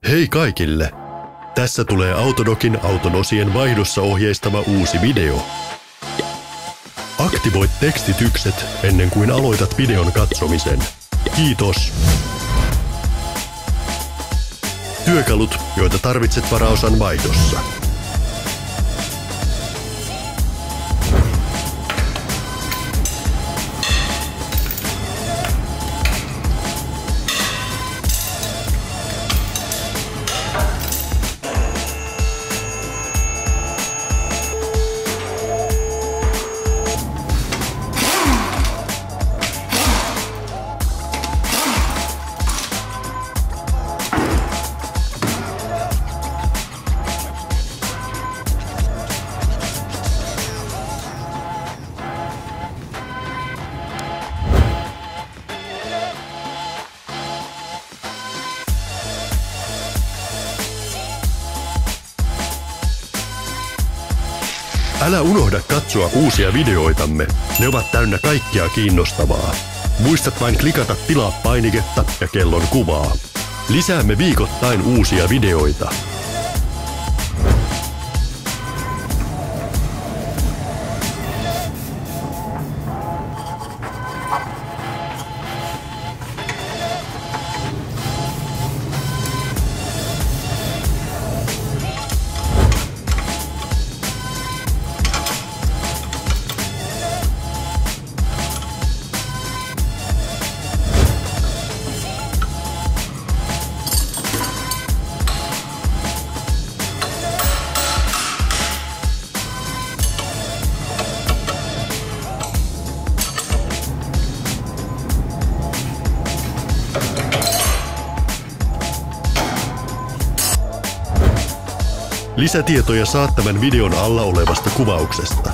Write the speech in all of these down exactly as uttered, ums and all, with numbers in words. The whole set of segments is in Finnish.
Hei kaikille! Tässä tulee Autodocin auton osien vaihdossa ohjeistava uusi video. Aktivoit tekstitykset ennen kuin aloitat videon katsomisen. Kiitos! Työkalut, joita tarvitset varaosan vaihdossa. Älä unohda katsoa uusia videoitamme. Ne ovat täynnä kaikkea kiinnostavaa. Muistat vain klikata tilaa painiketta ja kellon kuvaa. Lisäämme viikoittain uusia videoita. Lisätietoja saat tämän videon alla olevasta kuvauksesta.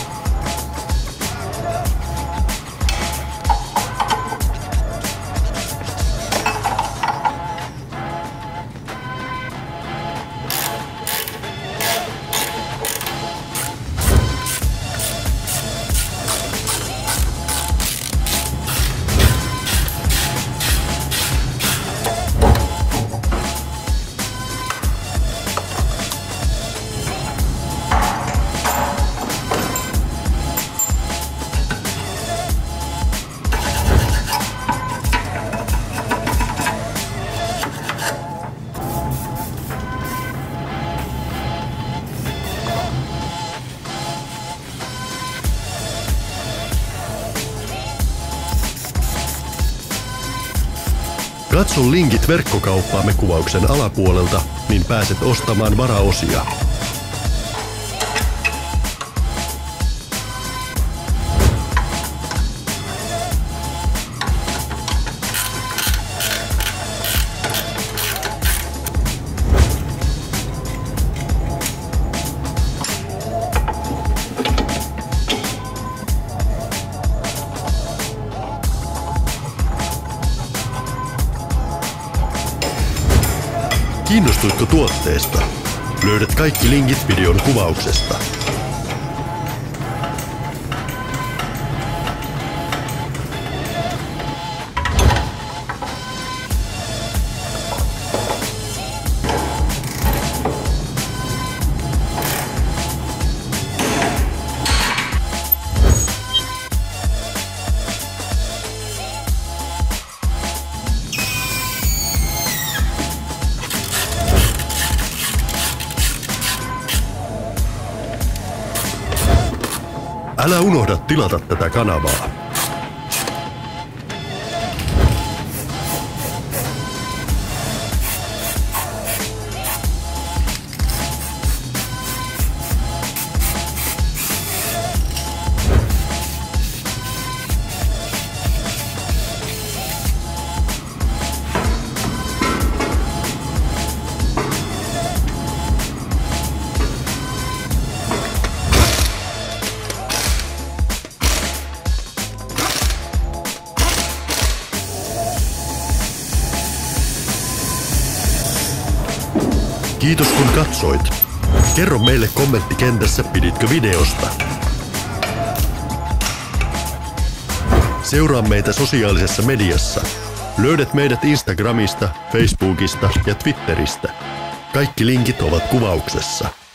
Katso linkit verkkokauppaamme kuvauksen alapuolelta, niin pääset ostamaan varaosia. Kiinnostuitko tuotteesta? Löydät kaikki linkit videon kuvauksesta. Älä unohda tilata tätä kanavaa. Kiitos kun katsoit. Kerro meille kommenttikentässä, piditkö videosta. Seuraa meitä sosiaalisessa mediassa. Löydät meidät Instagramista, Facebookista ja Twitteristä. Kaikki linkit ovat kuvauksessa.